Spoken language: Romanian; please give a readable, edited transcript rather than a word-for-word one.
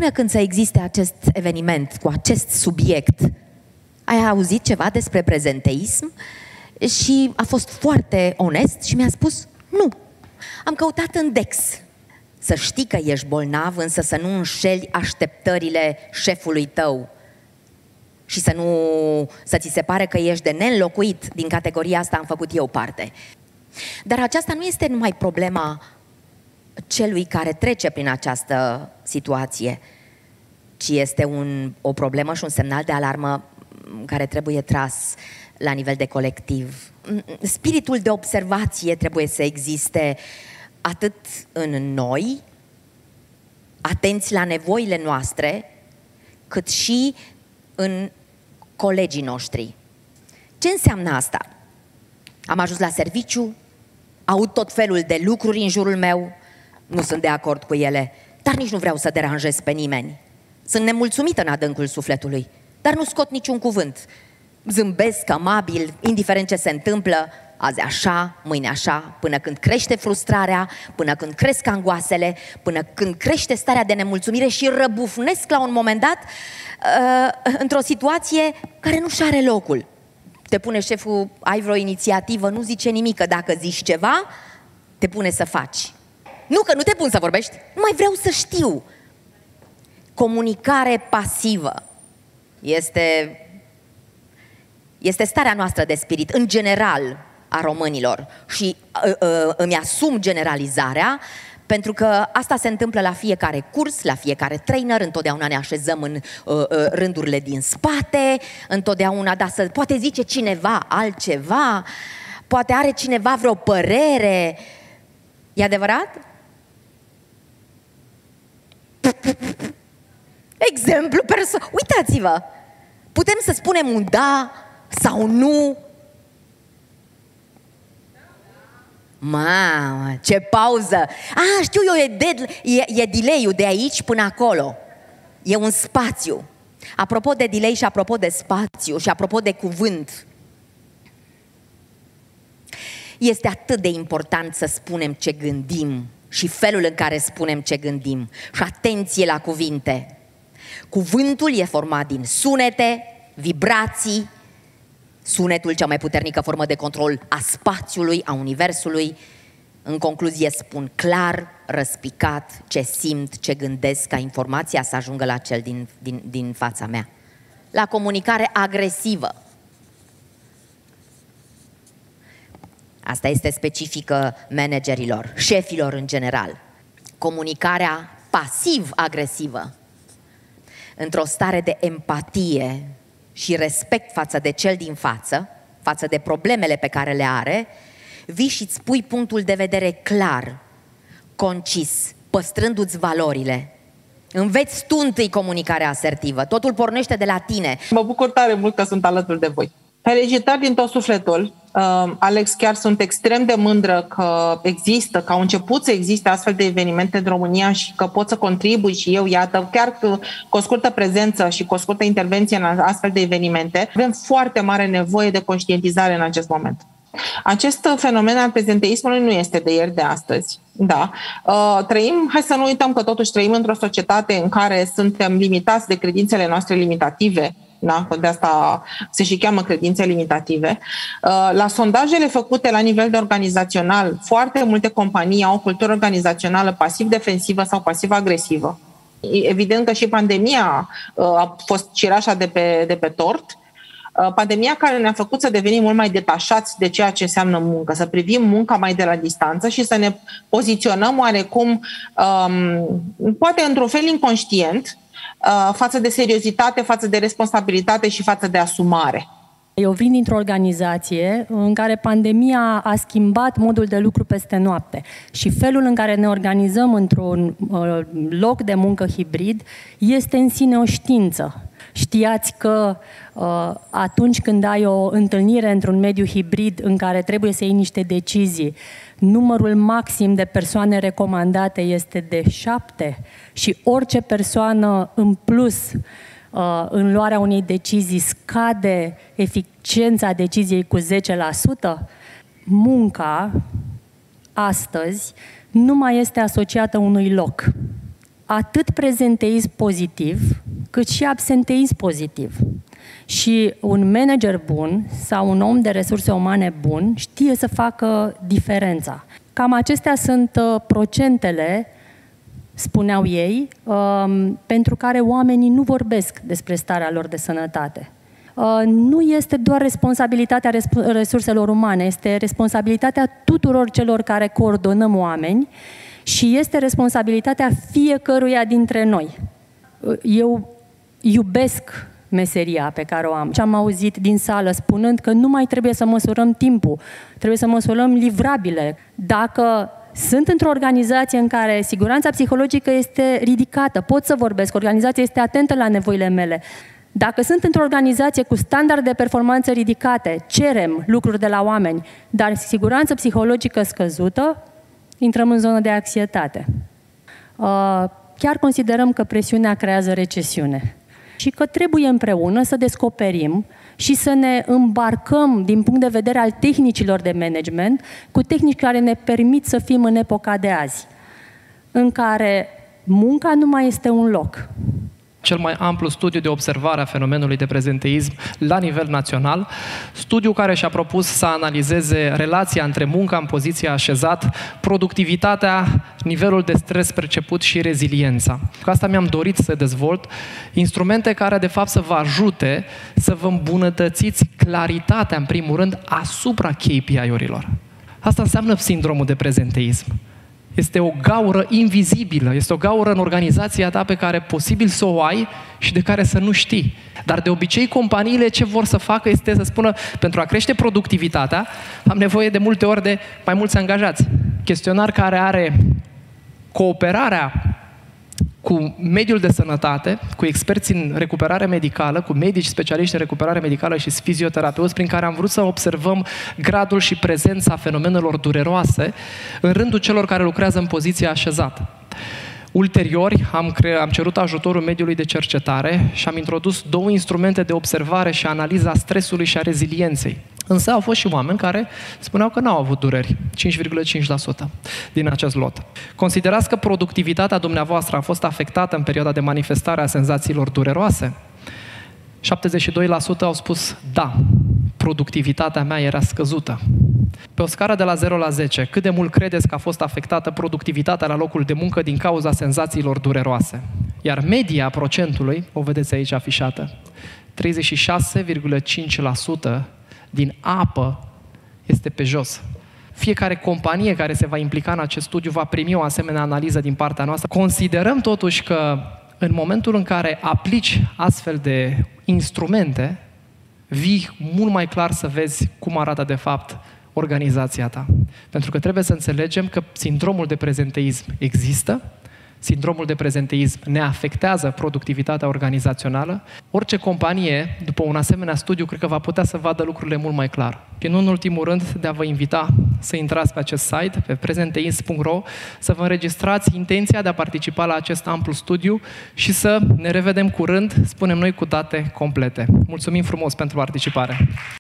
până când să existe acest eveniment cu acest subiect, ai auzit ceva despre prezenteism? Și a fost foarte onest și mi-a spus, nu. Am căutat în Dex. Să știi că ești bolnav, însă să nu înșeli așteptările șefului tău și să ți se pare că ești de neînlocuit. Din categoria asta am făcut eu parte. Dar aceasta nu este numai problema celui care trece prin această situație, ci este o problemă și un semnal de alarmă care trebuie tras la nivel de colectiv. Spiritul de observație trebuie să existe atât în noi, atenți la nevoile noastre, cât și în colegii noștri. Ce înseamnă asta? Am ajuns la serviciu, aud tot felul de lucruri în jurul meu, nu sunt de acord cu ele, dar nici nu vreau să deranjez pe nimeni. Sunt nemulțumită în adâncul sufletului, dar nu scot niciun cuvânt. Zâmbesc amabil, indiferent ce se întâmplă, azi așa, mâine așa, până când crește frustrarea, până când cresc angoasele, până când crește starea de nemulțumire și răbufnesc la un moment dat într-o situație care nu-și are locul. Te pune șeful, ai vreo inițiativă, nu zice nimic, că dacă zici ceva, te pune să faci. Nu, că nu te pun să vorbești, nu mai vreau să știu. Comunicare pasivă este starea noastră de spirit, în general, a românilor. Și îmi asum generalizarea, pentru că asta se întâmplă la fiecare curs, la fiecare trainer, întotdeauna ne așezăm în rândurile din spate, întotdeauna, dar poate zice cineva altceva, poate are cineva vreo părere. E adevărat? Exemplu personal. Uitați-vă! Putem să spunem un da sau nu. Mamă, ce pauză! Știu eu, e delay-ul de aici până acolo. E un spațiu. Apropo de delay și apropo de spațiu și apropo de cuvânt, este atât de important să spunem ce gândim și felul în care spunem ce gândim. Și atenție la cuvinte. Cuvântul e format din sunete, vibrații, sunetul, cea mai puternică formă de control a spațiului, a universului. În concluzie spun clar, răspicat, ce simt, ce gândesc, ca informația să ajungă la cel din fața mea. La comunicare agresivă. Asta este specifică managerilor, șefilor în general. Comunicarea pasiv-agresivă. Într-o stare de empatie și respect față de cel din față, față de problemele pe care le are, vii și îți pui punctul de vedere clar, concis, păstrându-ți valorile. Înveți tu întâi comunicarea asertivă, totul pornește de la tine. Mă bucur tare mult că sunt alături de voi. Felicitări din tot sufletul. Alex, chiar sunt extrem de mândră că există, că au început să existe astfel de evenimente în România și că pot să contribui și eu, iată, chiar cu o scurtă prezență și cu o scurtă intervenție în astfel de evenimente. Avem foarte mare nevoie de conștientizare în acest moment. Acest fenomen al prezenteismului nu este de ieri, de astăzi. Da. Hai să nu uităm că totuși trăim într-o societate în care suntem limitați de credințele noastre limitative. Da? De asta se și cheamă credințe limitative. La sondajele făcute la nivel de organizațional, foarte multe companii au o cultură organizațională pasiv-defensivă sau pasiv-agresivă. Evident că și pandemia a fost cireașa de pe tort. Pandemia care ne-a făcut să devenim mult mai detașați de ceea ce înseamnă muncă, să privim munca mai de la distanță și să ne poziționăm oarecum, poate într-un fel inconștient, față de seriozitate, față de responsabilitate și față de asumare. Eu vin dintr-o organizație în care pandemia a schimbat modul de lucru peste noapte și felul în care ne organizăm într-un loc de muncă hibrid este în sine o știință. Știați că atunci când ai o întâlnire într-un mediu hibrid în care trebuie să iei niște decizii, numărul maxim de persoane recomandate este de 7 și orice persoană în plus în luarea unei decizii scade eficiența deciziei cu 10%, munca astăzi nu mai este asociată unui loc. atât prezenteism pozitiv, cât și absenteism pozitiv. Și un manager bun sau un om de resurse umane bun știe să facă diferența. Cam acestea sunt procentele, spuneau ei, pentru care oamenii nu vorbesc despre starea lor de sănătate. Nu este doar responsabilitatea resurselor umane, este responsabilitatea tuturor celor care coordonăm oameni și este responsabilitatea fiecăruia dintre noi. Eu iubesc meseria pe care o am. Ce am auzit din sală spunând că nu mai trebuie să măsurăm timpul, trebuie să măsurăm livrabile. Dacă sunt într-o organizație în care siguranța psihologică este ridicată, pot să vorbesc, organizația este atentă la nevoile mele. Dacă sunt într-o organizație cu standarde de performanță ridicate, cerem lucruri de la oameni, dar siguranță psihologică scăzută, intrăm în zonă de anxietate. Chiar considerăm că presiunea creează recesiune și că trebuie împreună să descoperim și să ne îmbarcăm din punct de vedere al tehnicilor de management cu tehnici care ne permit să fim în epoca de azi, în care munca nu mai este un loc. Cel mai amplu studiu de observare a fenomenului de prezenteism la nivel național, studiu care și-a propus să analizeze relația între munca în poziție așezat, productivitatea, nivelul de stres perceput și reziliența. Cu asta mi-am dorit să dezvolt instrumente care de fapt să vă ajute să vă îmbunătățiți claritatea, în primul rând, asupra KPI-urilor. Asta înseamnă sindromul de prezenteism. Este o gaură invizibilă, este o gaură în organizația ta pe care posibil să o ai și de care să nu știi. Dar de obicei companiile ce vor să facă este să spună, pentru a crește productivitatea, am nevoie de multe ori de mai mulți angajați. Chestionar care are cooperarea cu mediul de sănătate, cu experți în recuperare medicală, cu medici specialiști în recuperare medicală și fizioterapeuți, prin care am vrut să observăm gradul și prezența fenomenelor dureroase în rândul celor care lucrează în poziția așezată. Ulterior, am cerut ajutorul mediului de cercetare și am introdus 2 instrumente de observare și analiză a stresului și a rezilienței. Însă au fost și oameni care spuneau că n-au avut dureri, 5,5% din acest lot. Considerați că productivitatea dumneavoastră a fost afectată în perioada de manifestare a senzațiilor dureroase? 72% au spus da, productivitatea mea era scăzută. Pe o scară de la 0 la 10, cât de mult credeți că a fost afectată productivitatea la locul de muncă din cauza senzațiilor dureroase? Iar media procentului, o vedeți aici afișată, 36,5% din apă este pe jos. Fiecare companie care se va implica în acest studiu va primi o asemenea analiză din partea noastră. Considerăm totuși că în momentul în care aplici astfel de instrumente, vii mult mai clar să vezi cum arată de fapt organizația ta. Pentru că trebuie să înțelegem că sindromul de prezenteism există, sindromul de prezenteism ne afectează productivitatea organizațională. Orice companie, după un asemenea studiu, cred că va putea să vadă lucrurile mult mai clar. Și nu în ultimul rând, de a vă invita să intrați pe acest site, pe prezenteism.ro, să vă înregistrați intenția de a participa la acest amplu studiu și să ne revedem curând, spunem noi, cu date complete. Mulțumim frumos pentru participare!